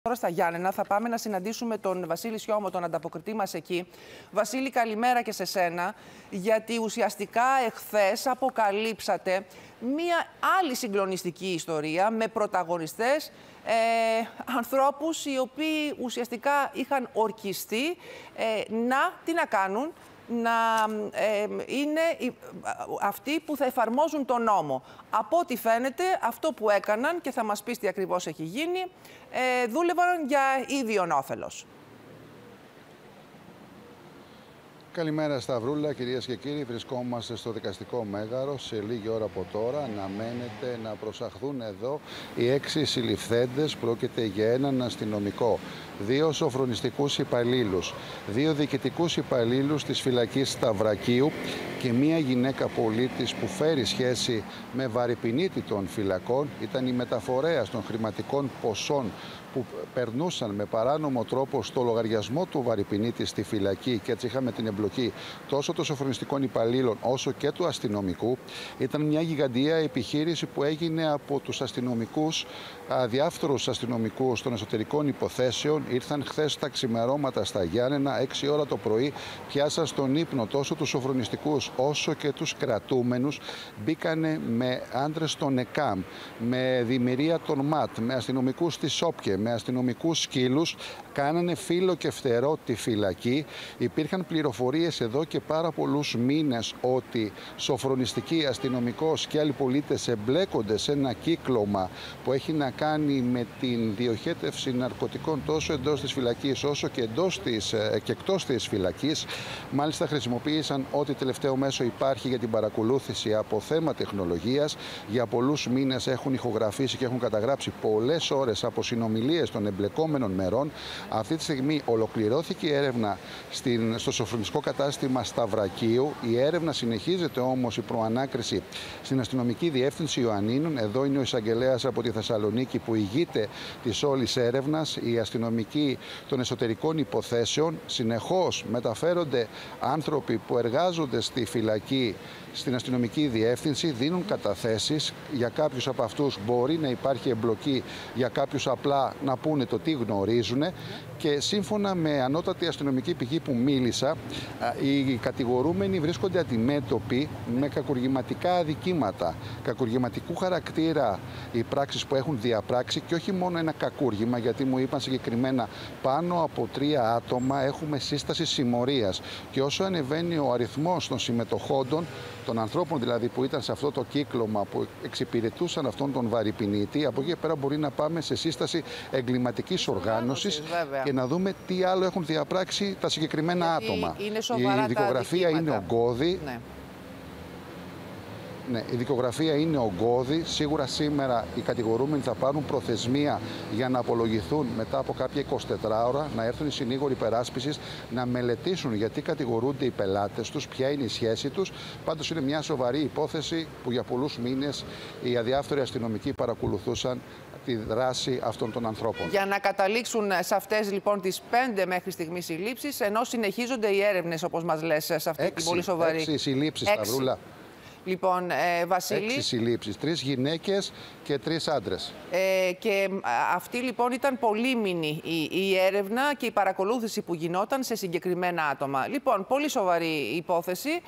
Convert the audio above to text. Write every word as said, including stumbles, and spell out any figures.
Τώρα στα Γιάννενα θα πάμε να συναντήσουμε τον Βασίλη Σιώμο, τον ανταποκριτή μας εκεί. Βασίλη, καλημέρα και σε σένα, γιατί ουσιαστικά εχθές αποκαλύψατε μία άλλη συγκλονιστική ιστορία με πρωταγωνιστές ε, ανθρώπους οι οποίοι ουσιαστικά είχαν ορκιστεί ε, να, τι να κάνουν, να ε, είναι αυτοί που θα εφαρμόζουν τον νόμο. Από ό,τι φαίνεται, αυτό που έκαναν, και θα μας πεις τι ακριβώς έχει γίνει, ε, δούλευαν για ίδιον όφελος. Καλημέρα Σταυρούλα, κυρίες και κύριοι. Βρισκόμαστε στο δικαστικό μέγαρο. Σε λίγη ώρα από τώρα αναμένεται να προσαχθούν εδώ οι έξι συλληφθέντες. Πρόκειται για έναν αστυνομικό, δύο σοφρονιστικούς υπαλλήλους, δύο διοικητικούς υπαλλήλους της φυλακής Σταυρακίου και μία γυναίκα πολίτης που φέρει σχέση με βαρυπινίτη των φυλακών. Ήταν η μεταφορέας των χρηματικών ποσών που περνούσαν με παράνομο τρόπο στο λογαριασμό του βαρυπινίτη στη φυλακή, και έτσι είχαμε την εμπλοκή τόσο των σοφρονιστικών υπαλλήλων όσο και του αστυνομικού. Ήταν μια γιγαντιαία επιχείρηση που έγινε από τους αστυνομικούς, διάφορους αστυνομικούς των εσωτερικών υποθέσεων. Ήρθαν χθες τα ξημερώματα στα Γιάννενα, έξι ώρα το πρωί, πιάσαν στον ύπνο τόσο τους σοφρονιστικούς όσο και τους κρατούμενους. Μπήκανε με άντρες των ΕΚΑΜ, με δημιουργία των ΜΑΤ, με αστυνομικούς της ΟΠΚΕ, με αστυνομικούς σκύλους, κάνανε φύλλο και φτερό τη φυλακή. Υπήρχαν πληροφορίες εδώ και πάρα πολλούς μήνες ότι σοφρονιστικοί, αστυνομικός και άλλοι πολίτες εμπλέκονται σε ένα κύκλωμα που έχει να κάνει με την διοχέτευση ναρκωτικών τόσο εντός της φυλακής όσο και, εντός της, και εκτός της φυλακής. Μάλιστα χρησιμοποίησαν ό,τι τελευταίο μέσο υπάρχει για την παρακολούθηση από θέμα τεχνολογίας. Για πολλούς μήνες έχουν ηχογραφήσει και έχουν καταγράψει πολλές ώρες από συνομιλίες των εμπλεκόμενων μερών. Αυτή τη στιγμή ολοκληρώθηκε η έρευνα στην, στο σοφρονιστικό κατάστημα Σταυρακίου. Η έρευνα συνεχίζεται όμως, η προανάκριση, στην αστυνομική διεύθυνση Ιωαννίνων. Εδώ είναι ο εισαγγελέας από τη Θεσσαλονίκη που ηγείται της όλης έρευνας. Οι αστυνομικοί των εσωτερικών υποθέσεων. Συνεχώς μεταφέρονται άνθρωποι που εργάζονται στη φυλακή στην αστυνομική διεύθυνση, δίνουν καταθέσεις. Για κάποιους από αυτούς μπορεί να υπάρχει εμπλοκή, για κάποιους απλά να πούνε το τι γνωρίζουν. Και σύμφωνα με ανώτατη αστυνομική πηγή που μίλησα, οι κατηγορούμενοι βρίσκονται αντιμέτωποι με κακουργηματικά αδικήματα. Κακουργηματικού χαρακτήρα οι πράξεις που έχουν διαπράξει, και όχι μόνο ένα κακούργημα, γιατί μου είπαν συγκεκριμένα πάνω από τρία άτομα έχουμε σύσταση συμμορίας. Και όσο ανεβαίνει ο αριθμός των συμμετοχόντων, των ανθρώπων δηλαδή που ήταν σε αυτό το κύκλωμα που εξυπηρετούσαν αυτόν τον βαρυπινίτη, από εκεί και πέρα μπορεί να πάμε σε σύσταση εγκληματικής οργάνωσης και να δούμε τι άλλο έχουν διαπράξει τα συγκεκριμένα γιατί άτομα. Είναι η δικογραφία είναι ογκώδη. Ναι. Ναι, η δικογραφία είναι ογκώδη. Σίγουρα σήμερα οι κατηγορούμενοι θα πάρουν προθεσμία για να απολογηθούν μετά από κάποια εικοσιτετρά ώρα, να έρθουν οι συνήγοροι υπεράσπισης να μελετήσουν γιατί κατηγορούνται οι πελάτες τους, ποια είναι η σχέση τους. Πάντως είναι μια σοβαρή υπόθεση που για πολλούς μήνες οι αδιάφθοροι αστυνομικοί παρακολουθούσαν τη δράση αυτών των ανθρώπων. Για να καταλήξουν σε αυτές λοιπόν τις πέντε μέχρι στιγμής συλλήψεις, ενώ συνεχίζονται οι έρευνες, όπως μας λες, σε αυτή έξι, την πολύ σοβαρή. Έξι συλλήψεις, Σταυρούλα. Λοιπόν, ε, Βασίλη. Έξι συλλήψεις, τρεις γυναίκες και τρεις άντρες. Ε, και αυτή λοιπόν ήταν πολύμηνη η, η έρευνα και η παρακολούθηση που γινόταν σε συγκεκριμένα άτομα. Λοιπόν, πολύ σοβαρή υπόθεση.